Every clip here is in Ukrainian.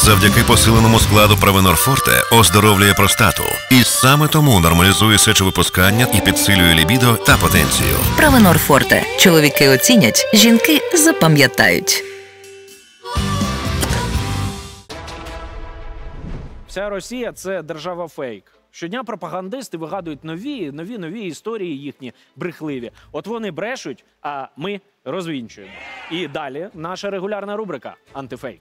Завдяки посиленому складу Провенор Форте оздоровлює простату. І саме тому нормалізує сечовипускання і підсилює лібідо та потенцію. Провенор Форте. Чоловіки оцінять, жінки запам'ятають. Вся Росія – це держава-фейк. Щодня пропагандисти вигадують нові історії їхні брехливі. От вони брешуть, а ми розвінчуємо. І далі наша регулярна рубрика «Антифейк».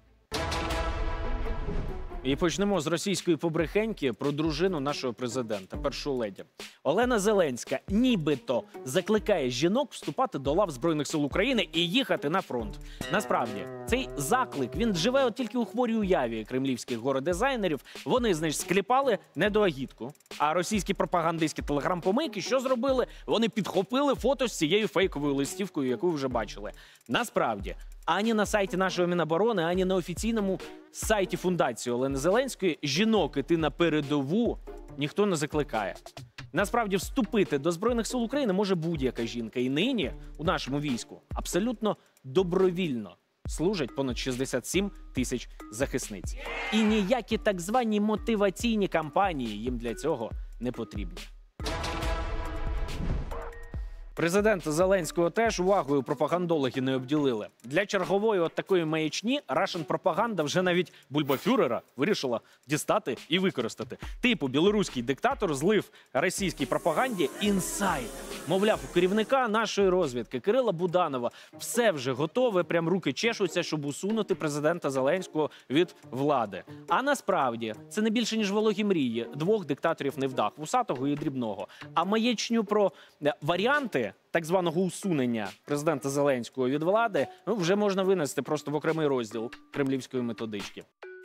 І почнемо з російської побрехеньки про дружину нашого президента, першу леді. Олена Зеленська нібито закликає жінок вступати до лав Збройних сил України і їхати на фронт. Насправді, цей заклик, він живе от тільки у хворій уяві кремлівських горе-дизайнерів. Вони, значить, скліпали недоагітку. А російські пропагандистські телеграм-помийки що зробили? Вони підхопили фото з цією фейковою листівкою, яку ви вже бачили. Насправді, ані на сайті нашого Міноборони, ані на офіційному сайті фундації Олени Зеленської жінок іти на передову ніхто не закликає. Насправді, вступити до Збройних сил України може будь-яка жінка. І нині у нашому війську абсолютно добровільно служать понад 67 тисяч захисниць. І ніякі так звані мотиваційні кампанії їм для цього не потрібні. Президента Зеленського теж увагою пропагандологи не обділили. Для чергової от такої маячні Russian пропаганда вже навіть бульбафюрера вирішила дістати і використати. Типу, білоруський диктатор злив російській пропаганді інсайт. Мовляв, у керівника нашої розвідки Кирила Буданова все вже готове, прям руки чешуться, щоб усунути президента Зеленського від влади. А насправді, це не більше, ніж вологі мрії двох диктаторів-невдах, Вусатого і Дрібного. А маячню про варіанти так званого усунення президента Зеленського від влади вже можна винести просто в окремий розділ кремлівської методички.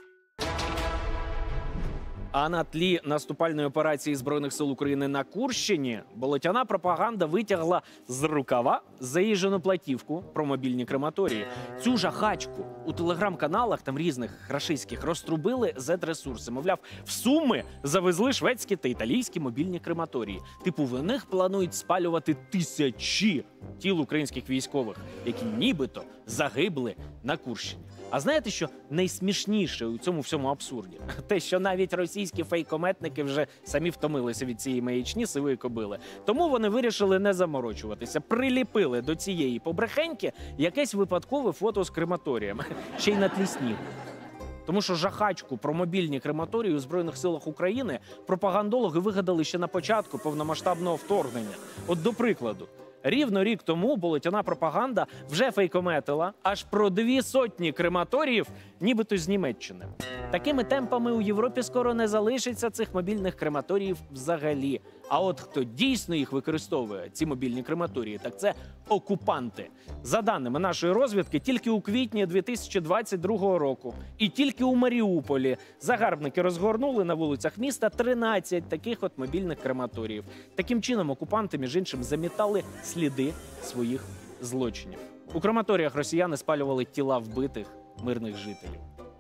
А на тлі наступальної операції Збройних сил України на Курщині болотяна пропаганда витягла з рукава заїжджену платівку про мобільні крематорії. Цю жахачку у телеграм-каналах там різних рашистських розтрубили Z-ресурси. Мовляв, в Суми завезли шведські та італійські мобільні крематорії. Типу, в них планують спалювати тисячі тіл українських військових, які нібито загибли на Курщині. А знаєте, що найсмішніше у цьому всьому абсурді? Те, що навіть російські фейкометники вже самі втомилися від цієї маячні сивої кобили. Тому вони вирішили не заморочуватися. Приліпили до цієї побрехеньки якесь випадкове фото з крематорієм. Ще й на тлі снігу. Тому що жахачку про мобільні крематорії у Збройних силах України пропагандологи вигадали ще на початку повномасштабного вторгнення. От до прикладу. Рівно рік тому болотяна пропаганда вже фейкометила аж про 200 крематоріїв, нібито з Німеччини. Такими темпами у Європі скоро не залишиться цих мобільних крематоріїв взагалі. А от хто дійсно їх використовує, ці мобільні крематорії, так це окупанти. За даними нашої розвідки, тільки у квітні 2022 року і тільки у Маріуполі загарбники розгорнули на вулицях міста 13 таких от мобільних крематоріїв. Таким чином окупанти, між іншим, замітали сліди своїх злочинів. У крематоріях росіяни спалювали тіла вбитих мирних жителів.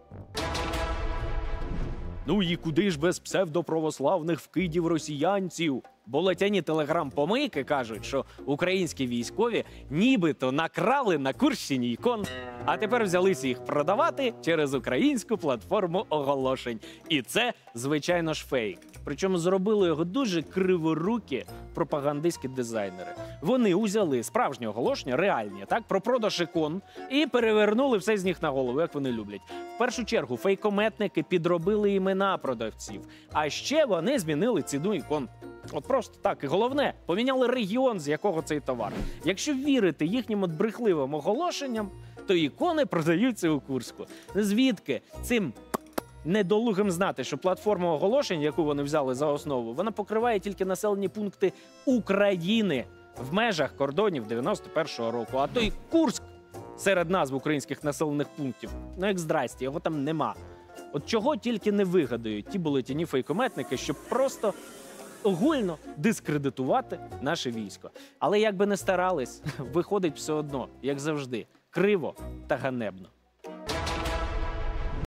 Ну і куди ж без псевдоправославних вкидів росіянців? Болотяні телеграм-помийки кажуть, що українські військові нібито накрали на Курщині ікон, а тепер взялися їх продавати через українську платформу оголошень. І це, звичайно ж, фейк. Причому зробили його дуже криворукі пропагандистські дизайнери. Вони узяли справжні оголошення, реальні, так, про продаж ікон, і перевернули все з них на голову, як вони люблять. В першу чергу фейкометники підробили імена продавців, а ще вони змінили ціну ікон. От просто так. І головне, поміняли регіон, з якого цей товар. Якщо вірити їхнім от брехливим оголошенням, то ікони продаються у Курську. Звідки цим недолугим знати, що платформа оголошень, яку вони взяли за основу, вона покриває тільки населені пункти України в межах кордонів 91-го року. А той Курськ серед назв українських населених пунктів, ну як здрасті, його там нема. От чого тільки не вигадають ті болотяні фейкометники, щоб просто огульно дискредитувати наше військо. Але як би не старались, виходить все одно, як завжди, криво та ганебно.